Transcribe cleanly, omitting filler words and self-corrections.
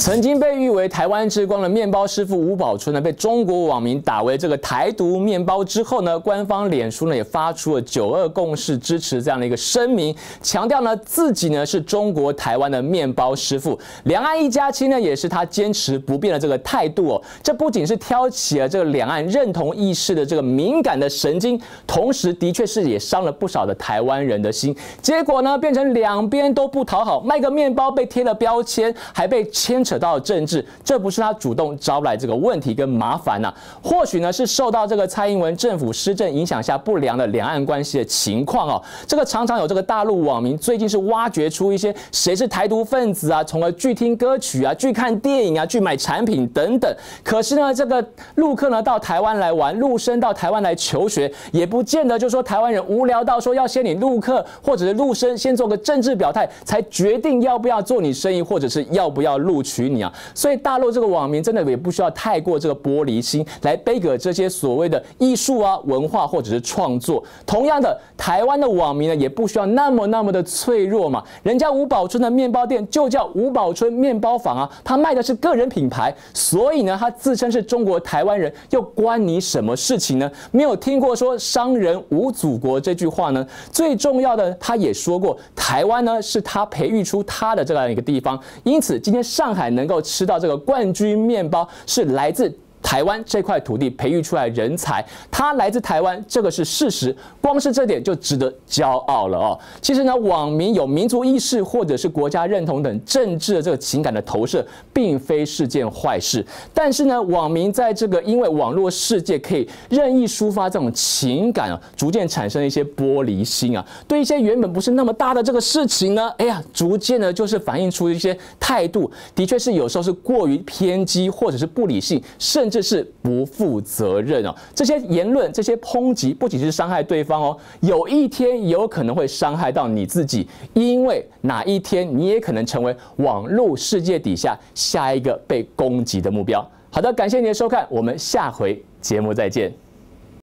曾经被誉为台湾之光的面包师傅吴宝春呢，被中国网民打为这个台独面包之后呢，官方脸书呢也发出了9·2共识支持这样的一个声明，强调呢自己呢是中国台湾的面包师傅，两岸一家亲呢也是他坚持不变的这个态度哦。这不仅是挑起了这个两岸认同意识的这个敏感的神经，同时的确是也伤了不少的台湾人的心。结果呢变成两边都不讨好，卖个面包被贴了标签，还被牵扯到政治，这不是他主动招来这个问题跟麻烦呐，或许呢是受到这个蔡英文政府施政影响下不良的两岸关系的情况哦。这个常常有这个大陆网民最近是挖掘出一些谁是台独分子啊，从而拒听歌曲啊、拒看电影啊、拒买产品等等。可是呢，这个陆客呢到台湾来玩，陆生到台湾来求学，也不见得就说台湾人无聊到说要先你陆客或者是陆生先做个政治表态，才决定要不要做你生意，或者是要不要录取你啊。所以大陆这个网民真的也不需要太过这个玻璃心来背给这些所谓的艺术啊、文化或者是创作。同样的，台湾的网民呢也不需要那么的脆弱嘛。人家吴宝春的面包店就叫吴宝春面包坊啊，他卖的是个人品牌，所以呢他自称是中国台湾人，又关你什么事情呢？没有听过说商人无祖国这句话呢？最重要的，他也说过，台湾呢是他培育出他的这样一个地方，因此今天上海能够吃到这个冠军面包，是来自台湾这块土地培育出来的人才，他来自台湾，这个是事实，光是这点就值得骄傲了哦。其实呢，网民有民族意识或者是国家认同等政治的这个情感的投射，并非是件坏事。但是呢，网民在这个因为网络世界可以任意抒发这种情感啊，逐渐产生一些玻璃心啊，对一些原本不是那么大的这个事情呢，逐渐的就是反映出一些态度，的确是有时候是过于偏激，或者是不理性，甚至是不负责任哦。这些言论、这些抨击，不仅是伤害对方哦，有一天也有可能会伤害到你自己，因为哪一天你也可能成为网络世界底下下一个被攻击的目标。好的，感谢您的收看，我们下回节目再见。